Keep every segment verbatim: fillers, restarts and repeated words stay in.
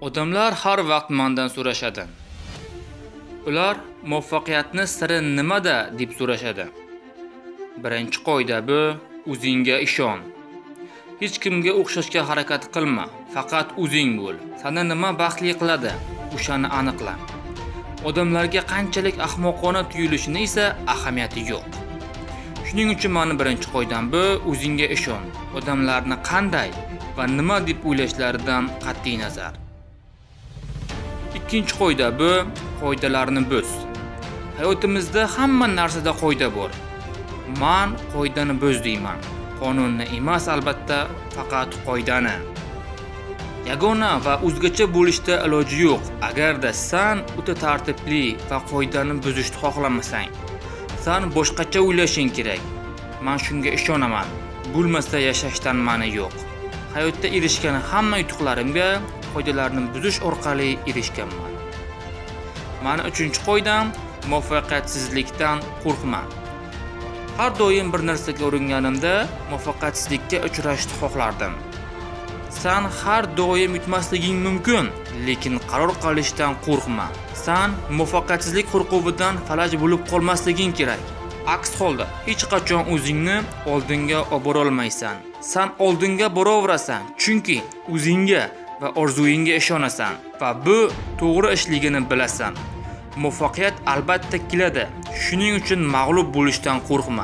Odamlar har vaqt mendan so'rashadi. Ular muvaffaqiyatni siri nimada deb so'rashadi. Birinchi qoida bu: o'zingga ishon. Hech kimga o'xshashga harakat qilma, faqat o'zing bo'l. Seni nima baxtli qiladi, o'shani aniqla. Odamlarga qanchalik ahmoqona tuyulishini esa ahamiyati yo'q. Shuning uchun meni birinchi qoidam bu: o'zingga ishon. Odamlarni qanday va nima deb o'ylashlaridan qat'iy nazar. Ikkinchi qoida bu: qoidalarni buz. Hayotimizda hamma narsada qoida bor. Men qoidani buz deyman. Qonunni emas, albatta, faqat qoidani. Yagona va o'zgacha bo'lishda iloji yo'q. Agarda sen o'ta tartibli va qoidani buzishni xohlamasang, sen boshqacha o'ylashing kerak. Men shunga ishonaman. Bo'lmasa yashashdan ma'ni yo'q. Hayotda erishgan hamma yutuqlarimga qoidalarni buzish orqali erishganman. Meni uchinchi qoidam: muvaffaqiyatsizlikdan qo'rqma. Har doim bir narsaga uringanimda muvaffaqiyatsizlikka uchrashni xohlardim. Sen har doim yutmasliging mumkin, lekin qaror qilishdan qo'rqma. Sen muvaffaqiyatsizlik qo'rquvidan falaj bo'lib qolmasliging kerak. Aks holda hech qachon o'zingni oldinga olib bora olmaysan. Sen oldinga boraverasan, chunki o'zingga va orzuyingga ishonasan va bu to'g'ri ishligini bilasan. Muvaffaqiyat albatta keladi. Shuning uchun mag'lub bo'lishdan qo'rqma.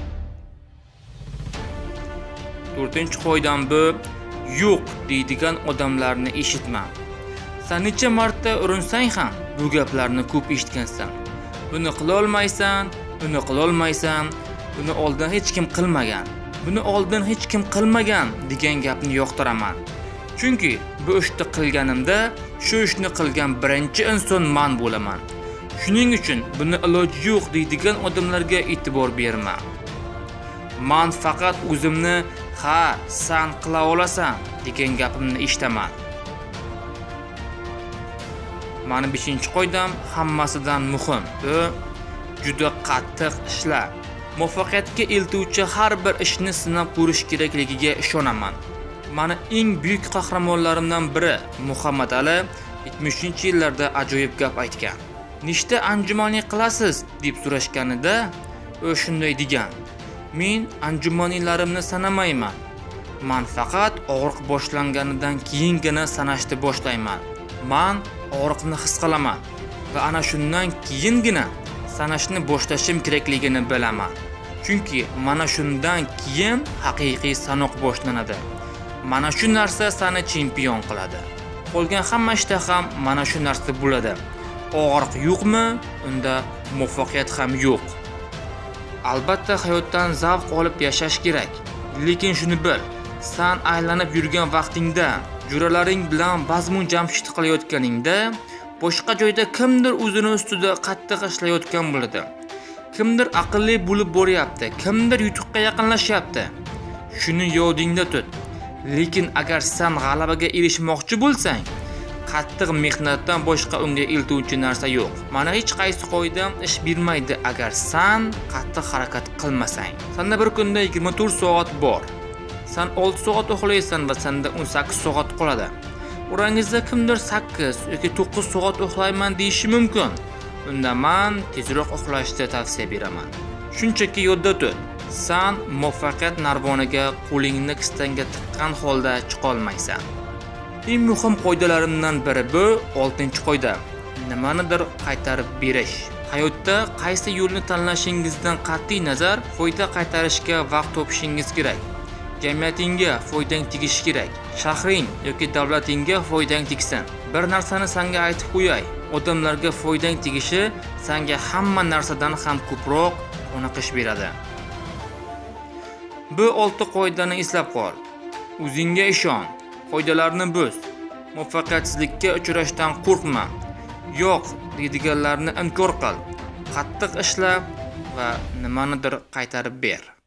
to'rtinchi qoidam bu: yo'q deydigan odamlarni eshitma. Sen necha marta urinsang ham bu gaplarni ko'p eshitgansan. Buni qila olmaysan, buni qila olmaysan, buni oldin hech kim qilmagan. Buni oldin hech kim qilmagan degan gapni yoqtiraman. Chunki bu ishni qilganimda shu ishni qilgan birinchi inson men bo'laman. Shuning uchun buni iloji yo'q deydigan odamlarga e'tibor berma. Men faqat o'zimni "ha, sen qila olasan" degan gapimni eshitaman. Meni beshinchi qoidam hammasidan muhim. Bu juda qattiq ishla. Muvaffaqiyatga eltuvchi har bir ishni sinab ko'rish kerakligiga ishonaman. Meni eng buyuk qahramonlarimdan biri Muhammad Ali yetmishinchi yillarda ajoyib gap aytgan. "Nechta anjumanlik qilasiz?" deb so'rashganida u shunday degan: "Men anjumanlarimni sanamayman. Men faqat og'riq boshlanganidan keyingina sanashni boshlayman. Men og'riqni his qilaman va ana shundan keyingina sanashni boshlashim kerakligini bilaman. Chunki mana shundan keyin haqiqiy sanoq boshlanadi. Mana shu narsa seni chempion qiladi. Qolgan hamma ishda ham mana shu narsa bo'ladi. Og'riq yo'qmi, unda muvaffaqiyat ham yo'q." Albatta hayotdan zavq olib yashash kerak. Lekin shuni bil, sen aylanib yurgan vaqtingda, jo'ralaring bilan bazmun jamshid qilayotganingda, boshqa joyda kimdir o'zini ustida qattiq ishlayotgan bo'ladi. Kimdir aqlli bo'lib boryapti, kimdir yutuqqa yaqinlashyapti. Shuni yodingda tut. Lekin agar sen g'alabaga erishmoqchi bo'lsang, qattiq mehnatdan boshqa unga eltuvchi narsa yo'q. Mana hech qaysi qoidam ish bermaydi agar sen qattiq harakat qilmasang. Senda bir kunda yigirma to'rt soat bor. Sen olti soat uxlaysan va senda o'n sakkiz soat qoladi. O'rangizda kimdir sakkiz yoki to'qqiz soat uxlayman deyishi mumkin. Unda men tezroq uxlashni tavsiya beraman. Shunchaki yodda tut. Sen muvaffaqiyat narvoniga qo'lingni kistanga tiqqan holda chiqa olmaysan. Eng muhim qoidalarimdan biri bu oltinchi qoida: nimanidir qaytarib berish. Hayotda qaysi yo'lni tanlashingizdan qat'iy nazar foyda qaytarishga vaqt topishingiz kerak. Jamiyatingga foydang tegishi kerak. Shahring yoki davlatingga foydang tegsin. Bir narsani senga aytib qo'yay: odamlarga foydang tegishi senga hamma narsadan ham ko'proq qoniqish beradi. Bu olti qoidani eslab qol. O'zingga ishon. Qoidalarni buz. Muvaffaqiyatsizlikka uchrashdan qo'rqma. Yo'q deydiganlarni inkor qil. Qattiq ishla va nimanidir qaytarib ber.